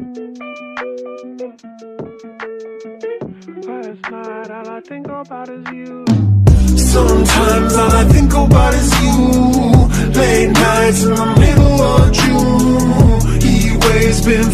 Last night all I think about is you. Sometimes all I think about is you. Late nights in the middle of June. He waves been